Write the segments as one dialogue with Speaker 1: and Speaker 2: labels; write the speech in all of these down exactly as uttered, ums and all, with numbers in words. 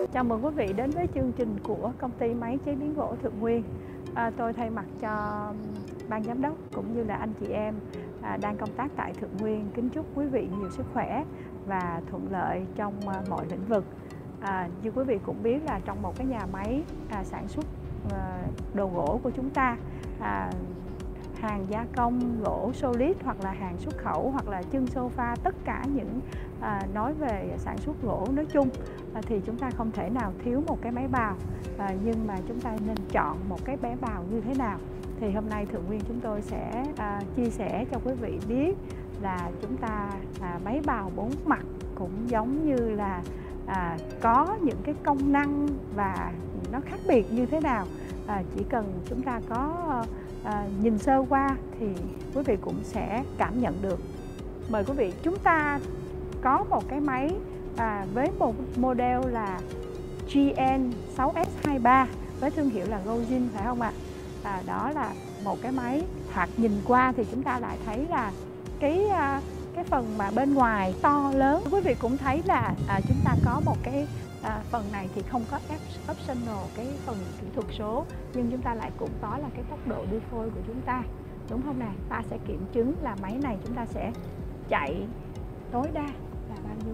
Speaker 1: Chào mừng quý vị đến với chương trình của công ty máy chế biến gỗ Thượng Nguyên. À, tôi thay mặt cho ban giám đốc cũng như là anh chị em à, đang công tác tại Thượng Nguyên kính chúc quý vị nhiều sức khỏe và thuận lợi trong à, mọi lĩnh vực. À, như quý vị cũng biết là trong một cái nhà máy à, sản xuất à, đồ gỗ của chúng ta, à, hàng gia công gỗ solid hoặc là hàng xuất khẩu hoặc là chân sofa, tất cả những à, nói về sản xuất gỗ nói chung à, thì chúng ta không thể nào thiếu một cái máy bào, à, nhưng mà chúng ta nên chọn một cái máy bào như thế nào. Thì hôm nay Thượng Nguyên chúng tôi sẽ à, chia sẻ cho quý vị biết là chúng ta à, máy bào bốn mặt cũng giống như là à, có những cái công năng và nó khác biệt như thế nào. À, chỉ cần chúng ta có à, nhìn sơ qua thì quý vị cũng sẽ cảm nhận được. Mời quý vị, chúng ta có một cái máy à, với một model là G N sáu S hai ba với thương hiệu là Gojin, phải không ạ? À, đó là một cái máy thoạt nhìn qua thì chúng ta lại thấy là cái à, cái phần mà bên ngoài to lớn. Quý vị cũng thấy là à, chúng ta có một cái à, phần này thì không có optional cái phần kỹ thuật số, nhưng chúng ta lại cũng có là cái tốc độ đi phôi của chúng ta, đúng không nào? Ta sẽ kiểm chứng là máy này chúng ta sẽ chạy tối đa là bao nhiêu.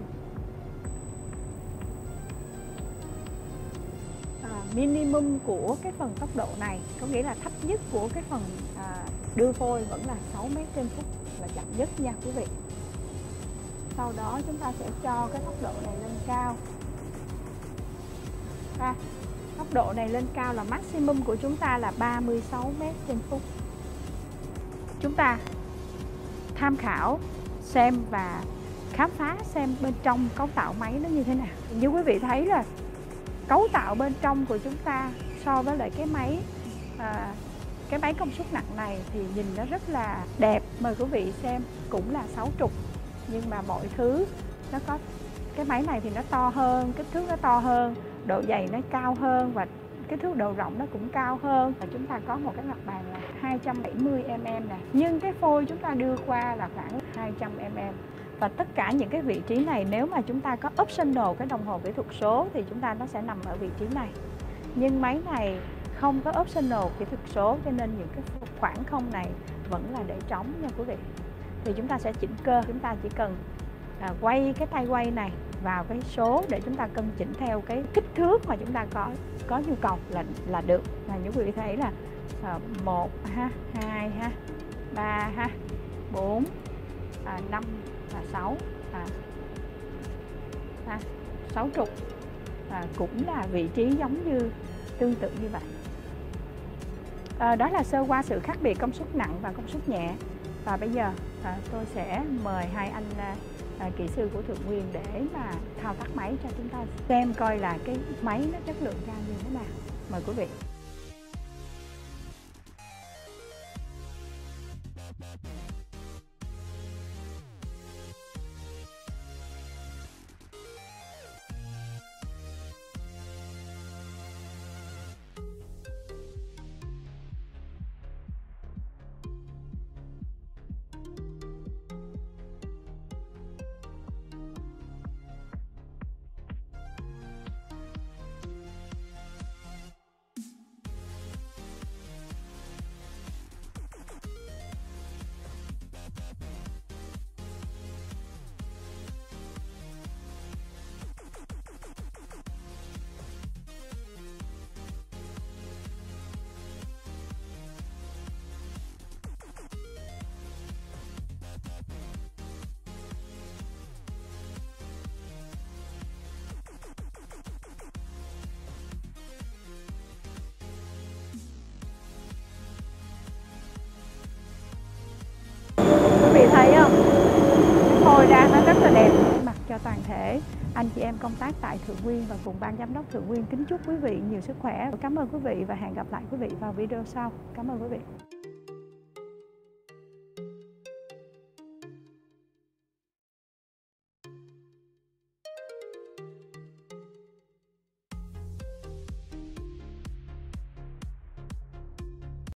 Speaker 1: À, minimum của cái phần tốc độ này, có nghĩa là thấp nhất của cái phần à, đưa phôi vẫn là sáu mét trên phút là chậm nhất nha quý vị. Sau đó chúng ta sẽ cho cái tốc độ này lên cao. À, tốc độ này lên cao là maximum của chúng ta là ba mươi sáu mét trên phút. Chúng ta tham khảo xem và khám phá xem bên trong cấu tạo máy nó như thế nào. Như quý vị thấy là cấu tạo bên trong của chúng ta so với lại cái máy à, cái máy công suất nặng này thì nhìn nó rất là đẹp. Mời quý vị xem, cũng là sáu trục nhưng mà mọi thứ nó có, cái máy này thì nó to hơn, kích thước nó to hơn, độ dày nó cao hơn và cái thước độ rộng nó cũng cao hơn. Và chúng ta có một cái mặt bàn là hai trăm bảy mươi mi li mét nè, nhưng cái phôi chúng ta đưa qua là khoảng hai trăm mi li mét. Và tất cả những cái vị trí này nếu mà chúng ta có optional cái đồng hồ kỹ thuật số thì chúng ta nó sẽ nằm ở vị trí này. Nhưng máy này không có optional kỹ thuật số cho nên những cái khoảng không này vẫn là để trống nha quý vị. Thì chúng ta sẽ chỉnh cơ, chúng ta chỉ cần à, quay cái tay quay này vào cái số để chúng ta cân chỉnh theo cái kích thước mà chúng ta có có nhu cầu là là được. Là như quý vị thấy là à, một ha, hai ha, ba ha, bốn, à, năm và sáu, à, à, sáu trục, à, cũng là vị trí giống như tương tự như vậy. À, đó là sơ qua sự khác biệt công suất nặng và công suất nhẹ. Và bây giờ à, tôi sẽ mời hai anh à, à, kỹ sư của Thượng Nguyên để mà thao tác máy cho chúng ta xem coi là cái máy nó chất lượng ra như thế nào. Mời quý vị. Quý vị thấy không? Phôi ra nó rất là đẹp. Mặc cho toàn thể anh chị em công tác tại Thượng Nguyên và cùng ban giám đốc Thượng Nguyên kính chúc quý vị nhiều sức khỏe. Cảm ơn quý vị và hẹn gặp lại quý vị vào video sau. Cảm ơn quý vị.